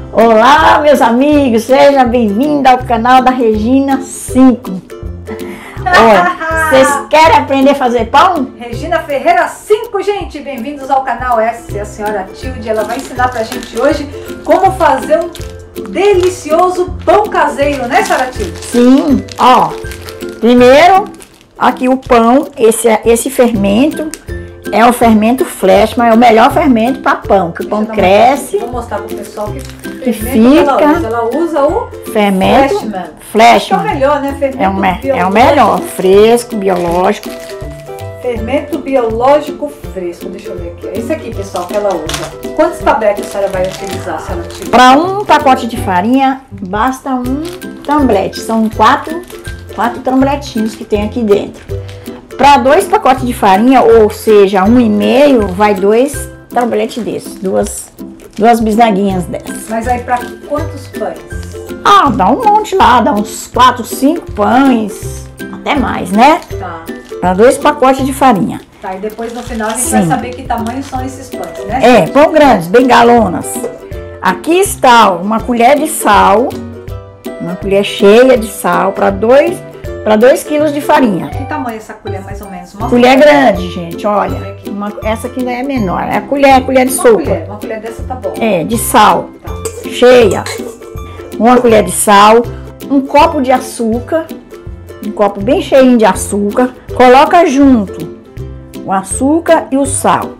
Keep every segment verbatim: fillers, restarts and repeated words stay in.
Olá, meus amigos, seja bem-vindo ao canal da Regina cinco. Olha, vocês querem aprender a fazer pão? Regina Ferreira cinco, gente, bem-vindos ao canal. Essa é a senhora Tilde, ela vai ensinar pra gente hoje como fazer um delicioso pão caseiro, né, senhora Tilde? Sim, ó, primeiro, aqui o pão, esse, esse fermento é o fermento Fleshman, é o melhor fermento para pão, que o pão cresce. Vou mostrar pro pessoal que, que fica. Ela usa. ela usa o fermento Fleshman. Fleshman. É o melhor, né? Fermento é, o me, é o melhor, fresco, biológico. Fermento biológico fresco. Deixa eu ver aqui. É esse aqui, pessoal, que ela usa. Quantos tabletes a senhora vai utilizar, senhora Tilde? Para um pacote de farinha, basta um tamblete. São quatro, quatro tambletinhos que tem aqui dentro. Para dois pacotes de farinha, ou seja, um e meio, vai dois tabletes desses, duas, duas bisnaguinhas dessas. Mas aí para quantos pães? Ah, dá um monte lá, dá uns quatro, cinco pães, até mais, né? Tá. Para dois pacotes de farinha. Tá, e depois no final a gente Sim. vai saber que tamanho são esses pães, né? É, pão grandes, bem galonas. Aqui está uma colher de sal, uma colher cheia de sal para dois Para dois quilos de farinha. Que tamanho essa colher, mais ou menos? Uma colher grande, gente, olha. Uma, essa aqui não é menor. É a colher, a colher de uma sopa. Colher, uma colher dessa tá bom. É, de sal. Tá. Cheia. Uma colher de sal. Um copo de açúcar. Um copo bem cheinho de açúcar. Coloca junto o açúcar e o sal.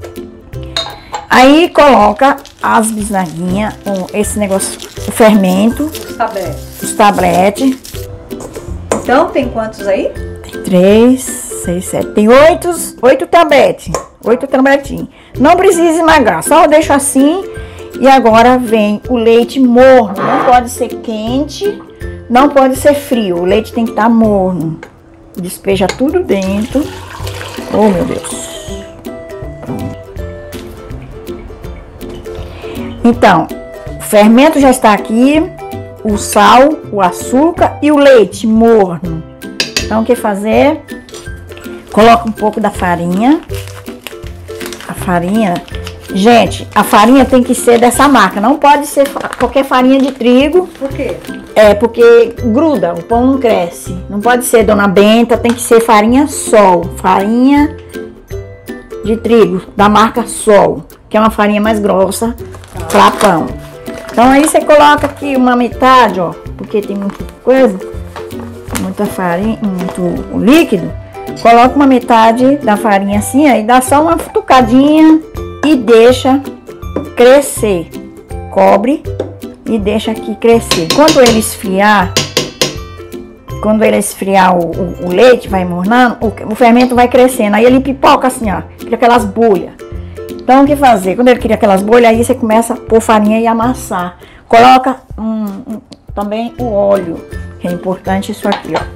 Aí coloca as bisnaguinhas, esse negócio, o fermento. Os tabletes. Os tabletes. Então, tem quantos aí? Tem três, seis, sete. Tem oito, oito tabletes. Oito tabletinhos. Não precisa esmagar, só deixo assim. E agora vem o leite morno. Não pode ser quente, não pode ser frio. O leite tem que estar morno. Despeja tudo dentro. Oh, meu Deus. Então, o fermento já está aqui. O sal, o açúcar e o leite morno. Então, o que fazer? Coloca um pouco da farinha. A farinha... Gente, a farinha tem que ser dessa marca. Não pode ser qualquer farinha de trigo. Por quê? É, porque gruda, o pão não cresce. Não pode ser Dona Benta, tem que ser farinha Sol. Farinha de trigo, da marca Sol. Que é uma farinha mais grossa para pão. Então aí você coloca aqui uma metade, ó, porque tem muita coisa, muita farinha, muito líquido. Coloca uma metade da farinha assim, aí dá só uma futucadinha e deixa crescer. Cobre e deixa aqui crescer. Quando ele esfriar, quando ele esfriar o, o, o leite, vai mornando, o, o fermento vai crescendo. Aí ele pipoca assim, ó, cria aquelas bolhas. Então, o que fazer? Quando ele cria aquelas bolhas, aí você começa a pôr farinha e amassar. Coloca um, um, também o óleo, que é importante isso aqui, ó.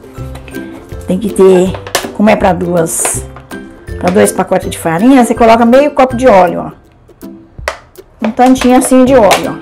Tem que ter, como é para duas, para dois pacotes de farinha, você coloca meio copo de óleo, ó. Um tantinho assim de óleo,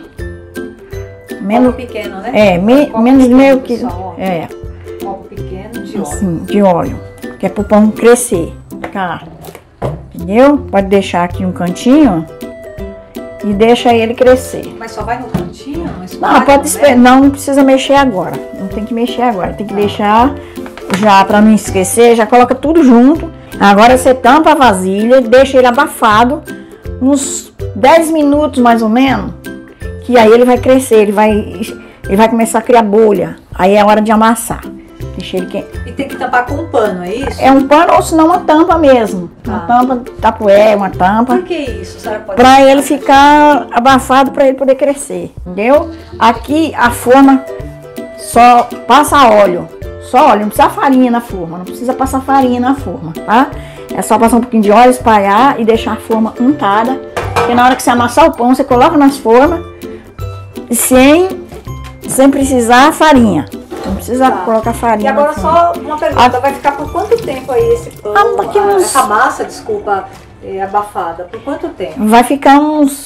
ó. Menos pequeno, né? É, me, copo menos pequeno, meio que, pessoal, é. Copo pequeno de óleo. Assim, de óleo, que é pro pão crescer, tá? Entendeu? Pode deixar aqui um cantinho e deixa ele crescer. Mas só vai no cantinho? Não, não pode esperar, não, não precisa mexer agora. Não tem que mexer agora, tem que ah. deixar já para não esquecer, já coloca tudo junto. Agora você tampa a vasilha, deixa ele abafado uns dez minutos mais ou menos, que aí ele vai crescer, ele vai ele vai começar a criar bolha. Aí é hora de amassar. Deixa ele quente. E tem que tampar com um pano, é isso? É um pano ou senão uma tampa mesmo. Uma ah. tampa, tapoé, uma tampa. Por que isso? Para ele ficar abafado, para ele poder crescer, entendeu? Aqui a forma só passa óleo. Só óleo, não precisa farinha na forma. Não precisa passar farinha na forma, tá? É só passar um pouquinho de óleo, espalhar e deixar a forma untada. Porque na hora que você amassar o pão, você coloca nas formas sem, sem precisar farinha. Não precisa tá. colocar farinha. E agora só uma pergunta, a... vai ficar por quanto tempo aí esse pão, ah, daqui uns... essa massa, desculpa, é, abafada? Por quanto tempo? Vai ficar uns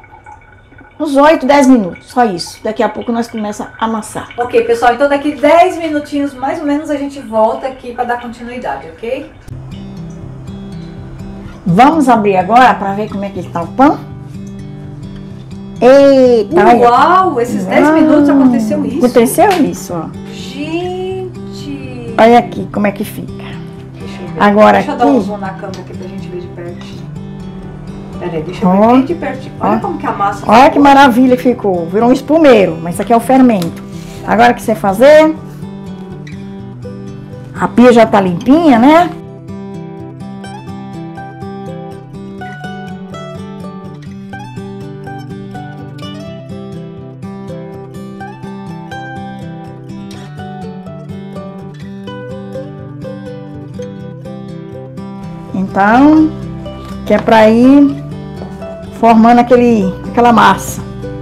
uns oito, dez minutos, só isso. Daqui a pouco nós começamos a amassar. Ok, pessoal, então daqui dez minutinhos mais ou menos a gente volta aqui para dar continuidade, ok? Vamos abrir agora para ver como é que está o pão. Eita! Uau! Esses dez minutos aconteceu isso? Aconteceu isso, ó. Gente! Olha aqui como é que fica. Deixa eu ver. Agora deixa eu aqui... dar um zoom na câmera aqui pra gente ver de pertinho. Peraí, deixa eu Ó. ver bem de pertinho. Olha Ó. como que a massa Olha ficou. que maravilha que ficou. Virou um espumeiro, mas isso aqui é o fermento. Agora o que você fazer... A pia já tá limpinha, né? Então, que é pra ir formando aquele, aquela massa.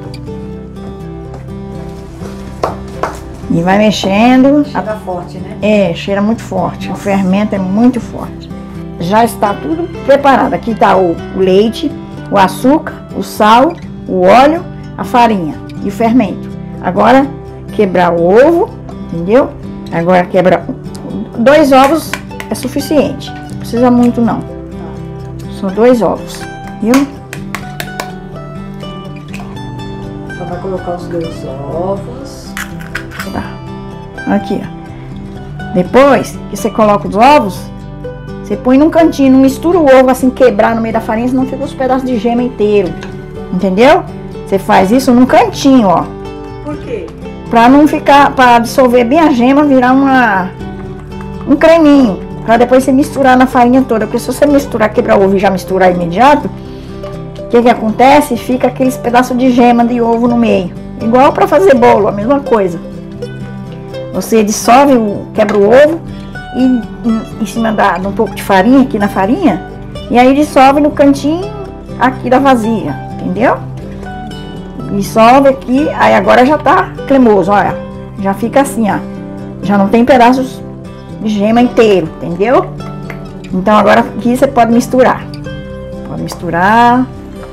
E vai mexendo. Cheira forte, né? É, cheira muito forte. O fermento é muito forte. Já está tudo preparado. Aqui está o, o leite, o açúcar, o sal, o óleo, a farinha e o fermento. Agora, quebrar o ovo, entendeu? Agora quebra dois ovos é suficiente. Não precisa muito não. São dois ovos, viu? Então vai colocar os dois ovos. Tá. Aqui, ó. Depois que você coloca os ovos, você põe num cantinho, não mistura o ovo assim, quebrar no meio da farinha, senão fica os pedaços de gema inteiro. Entendeu? Você faz isso num cantinho, ó. Por quê? Pra não ficar, pra dissolver bem a gema, virar uma um creminho. Pra depois você misturar na farinha toda. Porque se você misturar, quebrar o ovo e já misturar imediato, o que que acontece? Fica aqueles pedaços de gema de ovo no meio. Igual pra fazer bolo, a mesma coisa. Você dissolve, o, quebra o ovo e em, em cima da, de um pouco de farinha aqui na farinha. E aí dissolve no cantinho aqui da vasilha, entendeu? Dissolve aqui, aí agora já tá cremoso, olha. Já fica assim, ó. Já não tem pedaços de gema inteiro, entendeu? Então agora aqui você pode misturar. Pode misturar.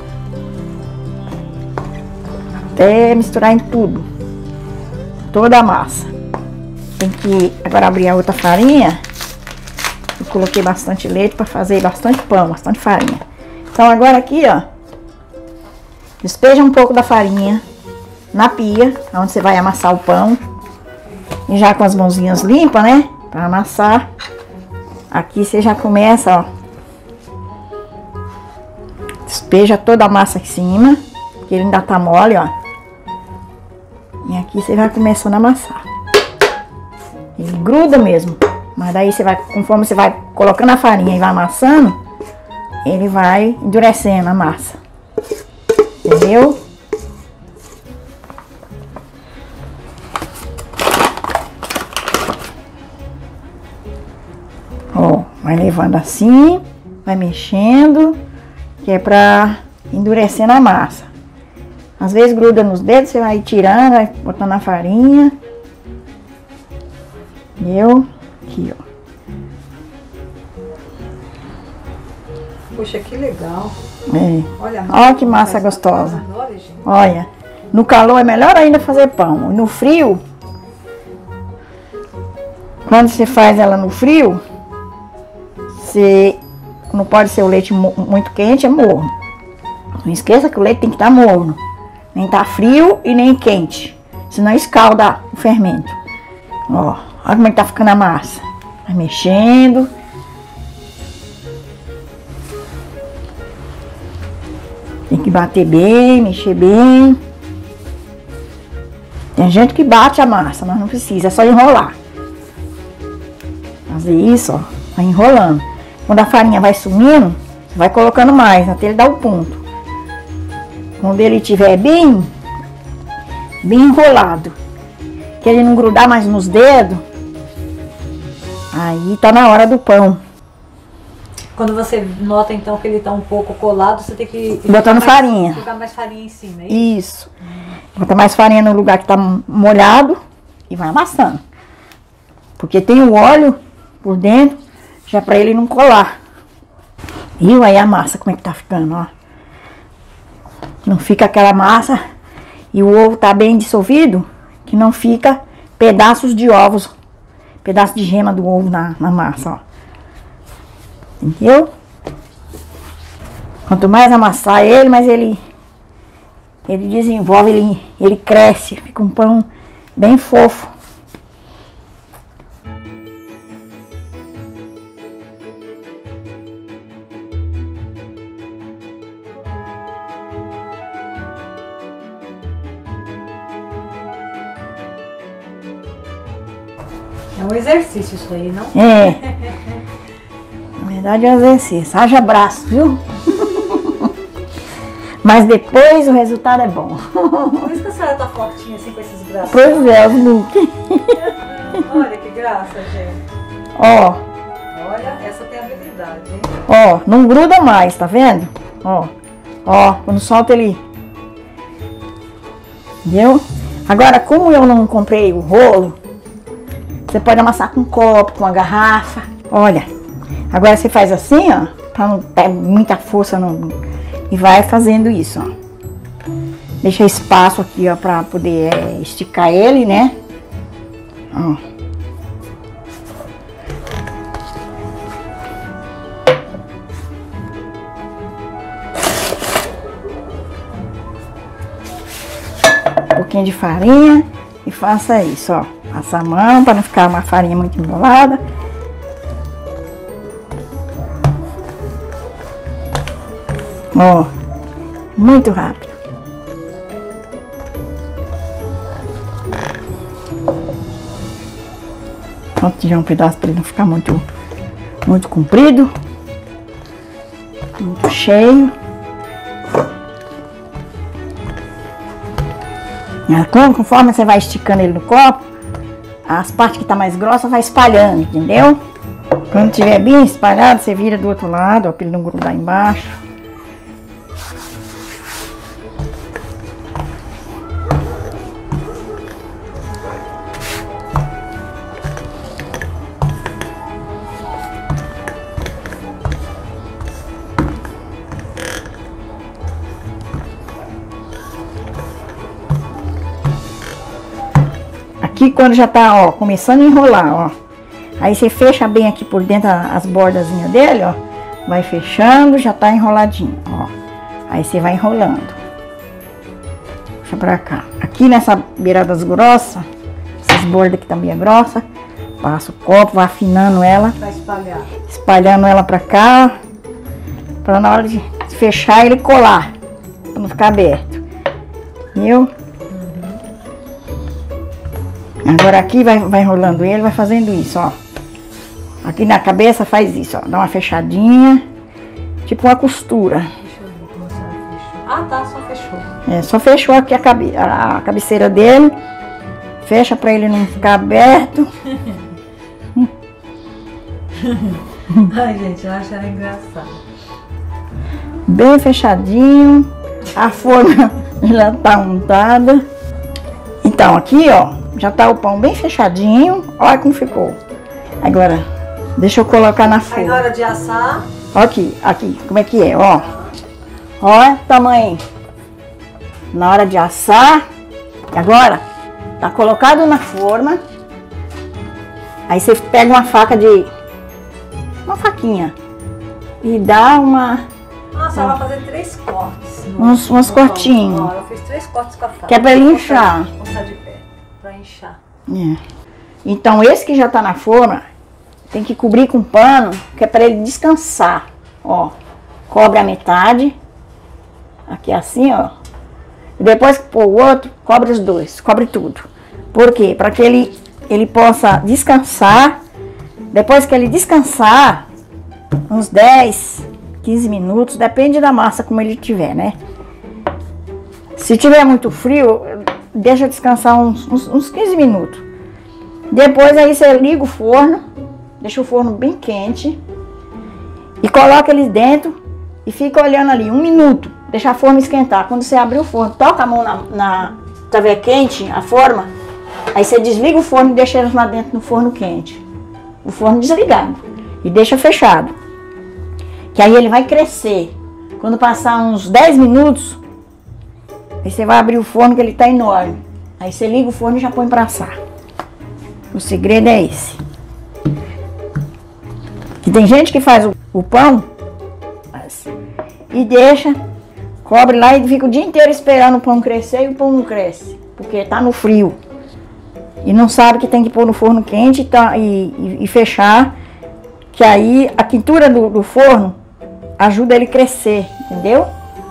Até misturar em tudo. Toda a massa. Tem que agora abrir a outra farinha. Eu coloquei bastante leite para fazer bastante pão, bastante farinha. Então agora aqui, ó. Despeja um pouco da farinha na pia, onde você vai amassar o pão. E já com as mãozinhas limpas, né? Para amassar. Aqui você já começa, ó. Despeja toda a massa em cima, porque ele ainda tá mole, ó. E aqui você vai começando a amassar. Ele gruda mesmo. Mas daí você vai, conforme você vai colocando a farinha e vai amassando, ele vai endurecendo a massa. Entendeu? Ó, vai levando assim, vai mexendo, que é pra endurecendo a massa. Às vezes gruda nos dedos, você vai tirando, vai botando a farinha. Entendeu? Aqui, ó. Poxa, que legal. É. Olha, Olha que massa gostosa. Olha, no calor é melhor ainda fazer pão. No frio, quando você faz ela no frio, você não pode ser o leite muito quente, é morno. Não esqueça que o leite tem que estar morno. Nem tá frio e nem quente. Senão escalda o fermento. Ó, olha como é que tá ficando a massa. Vai mexendo. Tem que bater bem, mexer bem. Tem gente que bate a massa, mas não precisa, é só enrolar. Fazer isso, ó, vai enrolando. Quando a farinha vai sumindo, você vai colocando mais, até ele dar o ponto. Quando ele estiver bem, bem enrolado, que ele não grudar mais nos dedos, aí tá na hora do pão. Quando você nota então que ele tá um pouco colado, você tem que botando mais, farinha. Jogar mais farinha em cima, é isso? Isso. Bota mais farinha no lugar que tá molhado e vai amassando. Porque tem o óleo por dentro, já pra ele não colar. E aí a massa, como é que tá ficando, ó. Não fica aquela massa e o ovo tá bem dissolvido, que não fica pedaços de ovos, pedaço de gema do ovo na, na massa, ó. Entendeu? Quanto mais amassar ele, mais ele ele desenvolve, ele, ele cresce, fica um pão bem fofo. É um exercício isso aí, não? É. Na verdade é um exercício. Haja braço, viu? Mas depois o resultado é bom. Por isso que a senhora tá fortinha assim com esses braços. Pois é, os look. Olha que graça, gente. Ó. Olha, essa tem habilidade, hein? Ó, não gruda mais, tá vendo? Ó. Ó, quando solta ele. Entendeu? Agora, como eu não comprei o rolo, você pode amassar com um copo, com uma garrafa. Olha, agora você faz assim, ó, pra não ter muita força no, e vai fazendo isso, ó. Deixa espaço aqui, ó, pra poder é, esticar ele, né? Ó. Um pouquinho de farinha e faça isso, ó. Passa a mão para não ficar uma farinha muito embolada. Ó, muito rápido. Vamos tirar um pedaço para ele não ficar muito, muito comprido, muito cheio. Conforme você vai esticando ele no copo, as partes que tá mais grossas vai espalhando, entendeu? Quando tiver bem espalhado, você vira do outro lado, ó, pra ele não grudar embaixo. Aqui quando já tá, ó, começando a enrolar, ó. Aí você fecha bem aqui por dentro as bordazinhas dele, ó. Vai fechando, já tá enroladinho, ó. Aí você vai enrolando. Puxa pra cá. Aqui nessa beiradas grossas, essas bordas aqui também é grossa, passa o copo, vai afinando ela. Vai espalhar. Espalhando ela pra cá, pra na hora de fechar ele colar, pra não ficar aberto. Viu? Agora aqui vai, vai enrolando ele, vai fazendo isso, ó. Aqui na cabeça faz isso, ó. Dá uma fechadinha, tipo uma costura. Deixa eu ver como a senhora fechou. Ah, tá, só fechou. É, só fechou aqui a, cabe, a, a cabeceira dele. Fecha pra ele não ficar aberto. Ai, gente, eu acho ela engraçada. Bem fechadinho. A forma já tá untada. Então aqui, ó, já tá o pão bem fechadinho. Olha como ficou. Agora, deixa eu colocar na forma. Aí na hora de assar... Ó aqui, aqui, como é que é, ó. Olha o tamanho. Na hora de assar. Agora, tá colocado na forma. Aí você pega uma faca de... Uma faquinha. E dá uma... Nossa, ela vai fazer três cortes. No, Uns, uns no cortinhos. pão. Ó, eu fiz três cortes com a faca. Que é pra ele inchar. Vou botar de pé, pra inchar. É. Então esse que já tá na forma, tem que cobrir com pano, que é para ele descansar. Ó, cobre a metade, aqui assim, ó. E depois que pôr o outro, cobre os dois, cobre tudo. Por quê? Para que ele, ele possa descansar. Depois que ele descansar, uns dez, quinze minutos, depende da massa como ele tiver, né? Se tiver muito frio, deixa descansar uns, uns, uns quinze minutos. Depois aí você liga o forno, deixa o forno bem quente e coloca ele dentro e fica olhando ali um minuto, deixa a forma esquentar. Quando você abrir o forno, toca a mão na, na tá vendo quente a forma, aí você desliga o forno e deixa eles lá dentro no forno quente, o forno desligado, e deixa fechado, que aí ele vai crescer. Quando passar uns dez minutos, aí você vai abrir o forno que ele tá enorme, aí você liga o forno e já põe pra assar. O segredo é esse. Que tem gente que faz o, o pão assim, e deixa, Cobre lá e fica o dia inteiro esperando o pão crescer e o pão não cresce. Porque tá no frio. E não sabe que tem que pôr no forno quente e, tá, e, e, e fechar. Que aí a quentura do, do forno ajuda ele a crescer, entendeu?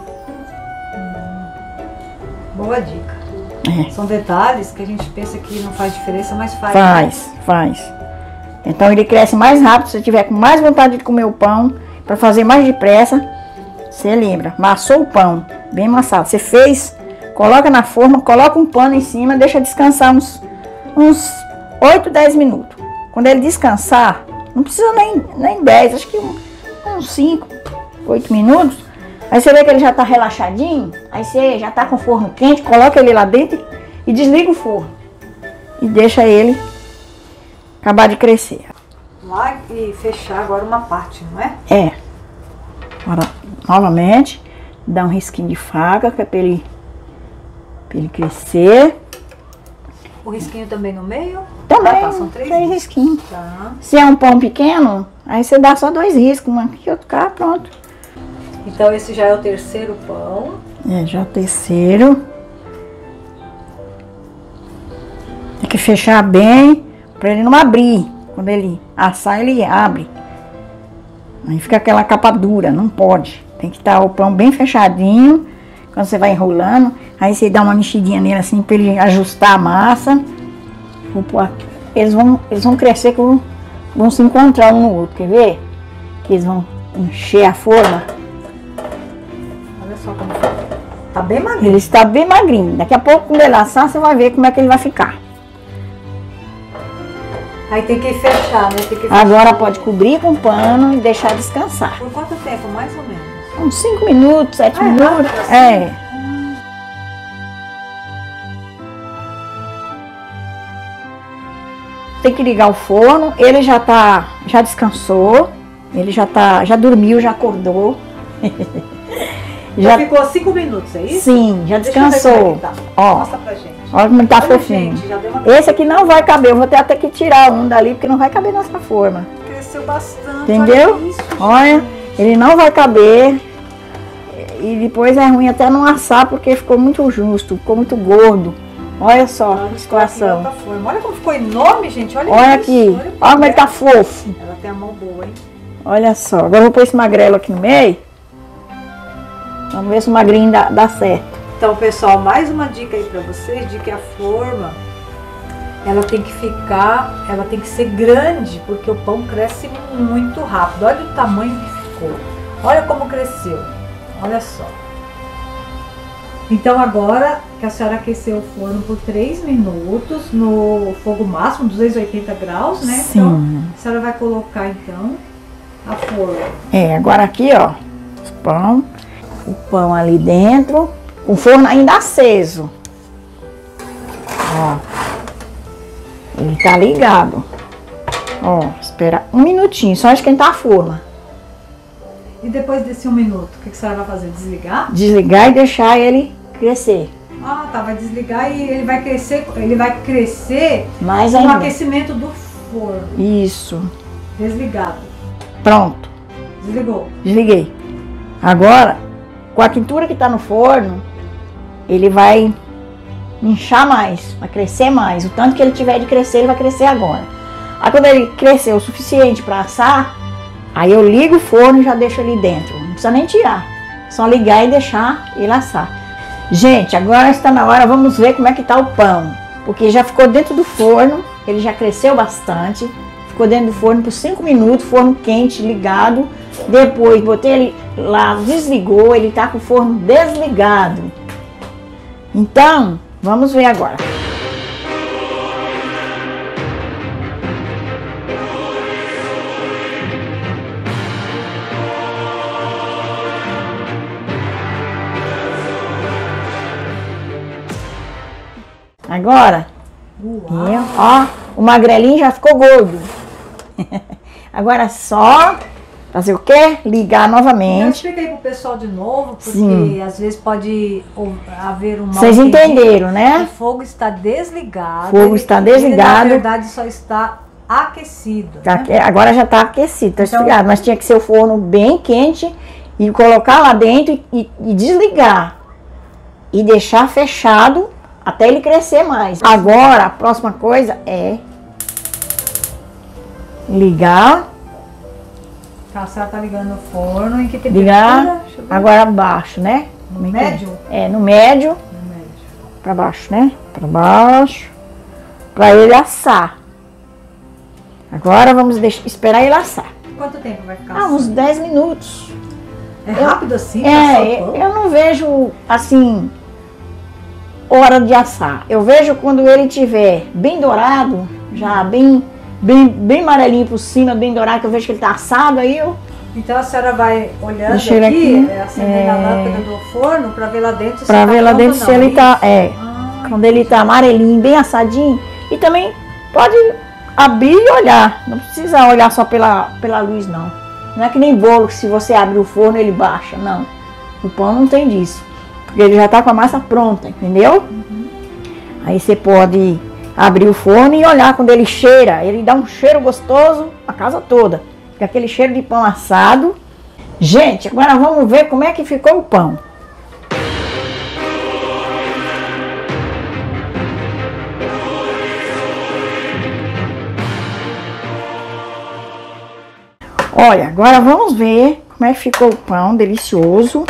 Boa dica. É. São detalhes que a gente pensa que não faz diferença, mas faz. Faz, faz. Então ele cresce mais rápido. Se você tiver com mais vontade de comer o pão, para fazer mais depressa, você lembra, amassou o pão, bem amassado. Você fez, coloca na forma, coloca um pano em cima, deixa descansar uns, uns oito, dez minutos. Quando ele descansar, não precisa nem, nem dez, acho que uns cinco, oito minutos. Aí você vê que ele já tá relaxadinho, aí você já tá com o forno quente, coloca ele lá dentro e desliga o forno. E deixa ele acabar de crescer. Lá e fechar agora uma parte, não é? É. Agora, novamente, dá um risquinho de faca, que é pra ele, pra ele crescer. O risquinho também no meio? Também, ah, tá, são três, três risquinhos. Tá. Se é um pão pequeno, aí você dá só dois riscos, um aqui e outro cá, pronto. Então esse já é o terceiro pão. É, já o terceiro. Tem que fechar bem, pra ele não abrir. Quando ele assar, ele abre. Aí fica aquela capa dura, não pode. Tem que estar o pão bem fechadinho. Quando você vai enrolando, aí você dá uma mexidinha nele assim pra ele ajustar a massa. Vou pôr aqui. Eles vão, eles vão crescer, que vão, vão se encontrar um no outro, quer ver? Que eles vão encher a forma. Olha só como fica. Tá bem magrinho. Ele está bem magrinho. Daqui a pouco, quando ele assar, você vai ver como é que ele vai ficar. Aí tem que fechar, né? Tem que fechar. Agora pode cobrir com pano e deixar descansar. Por quanto tempo, mais ou menos? Uns cinco minutos, sete Ah, é minutos. rápido assim? É. Tem que ligar o forno. Ele já tá, já descansou. Ele já tá, já dormiu, já acordou. Já ficou cinco minutos, é isso? Sim, já Deixa eu ver descansou. como é que tá. Ó, Mostra pra gente. olha como ele tá Olha, fofinho. gente, já deu uma... Esse aqui não vai caber. Eu vou ter até que tirar um dali, porque não vai caber nessa forma. Cresceu bastante. Entendeu? Olha isso, Olha, gente. ele não vai caber. E depois é ruim até não assar, porque ficou muito justo, ficou muito gordo. Olha só Olha, a situação. outra forma. Olha como ficou enorme, gente. Olha, Olha isso. aqui. Olha, Olha como ele tá fofo. Ela tem a mão boa, hein? Olha só. Agora eu vou pôr esse magrelo aqui no meio. Vamos ver se o magrinho dá, dá certo. Então, pessoal, mais uma dica aí pra vocês, de que a forma, ela tem que ficar, ela tem que ser grande, porque o pão cresce muito rápido. Olha o tamanho que ficou. Olha como cresceu. Olha só. Então, agora que a senhora aqueceu o forno por três minutos, no fogo máximo, duzentos e oitenta graus, né? Sim. Então, a senhora vai colocar, então, a forma. É, agora aqui, ó, o pão, o pão ali dentro, o forno ainda aceso. Ó, ele tá ligado. Ó, espera um minutinho, só esquentar a forma. E depois desse um minuto, o que a senhora vai fazer? Desligar? Desligar e deixar ele crescer. Ah, tá, vai desligar e ele vai crescer, ele vai crescer Mais com o ainda. aquecimento do forno. Isso. Desligado. Pronto. Desligou. Desliguei. Agora, com a quentura que tá no forno, ele vai inchar mais, vai crescer mais. O tanto que ele tiver de crescer, ele vai crescer agora. Aí quando ele crescer o suficiente para assar, aí eu ligo o forno e já deixo ele dentro. Não precisa nem tirar. Só ligar e deixar ele assar. Gente, agora está na hora, vamos ver como é que tá o pão. Porque já ficou dentro do forno, ele já cresceu bastante. Ficou dentro do forno por cinco minutos, forno quente, ligado. Depois botei ele lá, desligou, ele tá com o forno desligado. Então, vamos ver agora. Agora, Uau. ó, o magrelinho já ficou gordo. Agora só fazer o quê? Ligar Então, novamente. explica aí pro pessoal de novo, porque Sim. às vezes pode ou- haver um mal Vocês entendido. entenderam, O né? fogo está desligado. Fogo ele- está Ele, desligado. na verdade, só está aquecido. Tá né? aqui- agora já tá aquecido, tá Então- esfriado, mas tinha que ser o forno bem quente e colocar lá dentro e, e desligar. E deixar fechado até ele crescer mais. Agora, a próxima coisa é ligar. Tá, a senhora tá ligando o forno. Em que temperatura? Ligar, agora baixo, né? No médio? É, no médio. No médio. Pra baixo, né? Pra baixo. Pra ele assar. Agora vamos deixar, esperar ele assar. Quanto tempo vai ficar Ah, assim? uns dez minutos. É rápido assim? É, Passar o pão? eu não vejo, assim, hora de assar. Eu vejo quando ele tiver bem dourado, já bem, bem, bem amarelinho por cima, bem dourado, que eu vejo que ele tá assado, aí eu... Então a senhora vai olhando Deixa aqui, ele aqui, é, acendendo a é. lâmpada do forno pra ver lá dentro se Pra tá ver lá pronto dentro ou se não, ele tá, isso? é, Ah, quando ele tá amarelinho, bem assadinho. E também pode abrir e olhar, não precisa olhar só pela, pela luz, não. Não é que nem bolo, que se você abrir o forno ele baixa, não. O pão não tem disso, porque ele já tá com a massa pronta, entendeu? Uhum. Aí você pode abrir o forno e olhar quando ele cheira, ele dá um cheiro gostoso a casa toda. Fica aquele cheiro de pão assado. Gente, agora vamos ver como é que ficou o pão. Olha, agora vamos ver como é que ficou o pão, delicioso.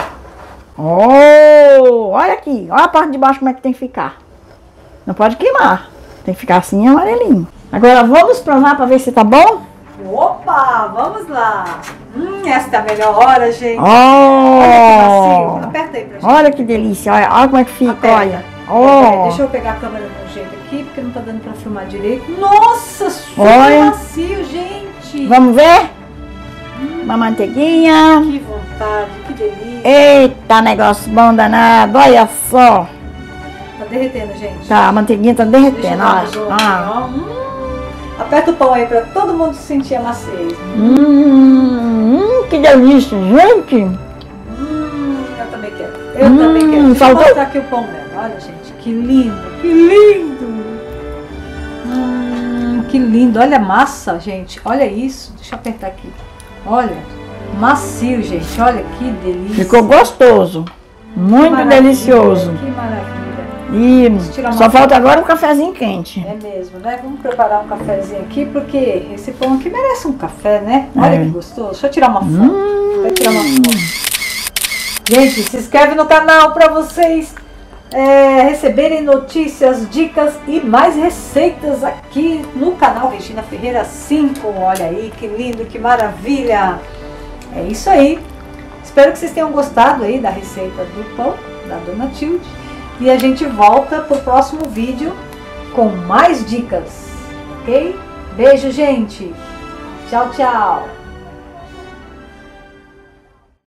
Oh, olha aqui, olha a parte de baixo como é que tem que ficar. Não pode queimar, tem que ficar assim amarelinho. Agora vamos provar para ver se tá bom? Opa, vamos lá. Hum, essa é a melhor hora, gente. Oh, Olha que macio. Aperta aí pra gente. olha que delícia, olha, olha como é que fica, Aperta. olha. Peraí, Oh, deixa eu pegar a câmera de um jeito aqui, porque não tá dando pra filmar direito. Nossa, super Olha. macio, gente. vamos ver? Uma manteiguinha. Que vontade, que delícia. Eita, negócio bom danado, olha só. Tá derretendo, gente. Tá, a manteiguinha tá Deixa eu derretendo, dar um zoom olha. aqui, Ah. ó. Hum. Aperta o pão aí pra todo mundo sentir a maciez. Hum, hum, que delícia, gente. Hum, eu também quero. Eu Hum, também quero. Deixa faltou- eu mostrar aqui o pão mesmo. Olha, gente, que lindo, que lindo. Hum, que lindo. Olha a massa, gente. Olha isso. Deixa eu apertar aqui. Olha, macio, gente. Olha que delícia. Ficou gostoso, Que muito maravilha, delicioso. Que maravilha. E tirar uma só foto. falta agora um cafezinho quente. É mesmo, né? Vamos preparar um cafezinho aqui, porque esse pão aqui merece um café, né? Olha É. que gostoso. Deixa eu tirar uma foto. Hum. Vou tirar uma foto. Gente, se inscreve no canal para vocês é, receberem notícias, dicas e mais receitas aqui no canal Regina Ferreira cinco. Olha aí, que lindo, que maravilha. É isso aí. Espero que vocês tenham gostado aí da receita do pão da Dona Tilde. E a gente volta pro próximo vídeo com mais dicas, ok? Beijo, gente. Tchau, tchau.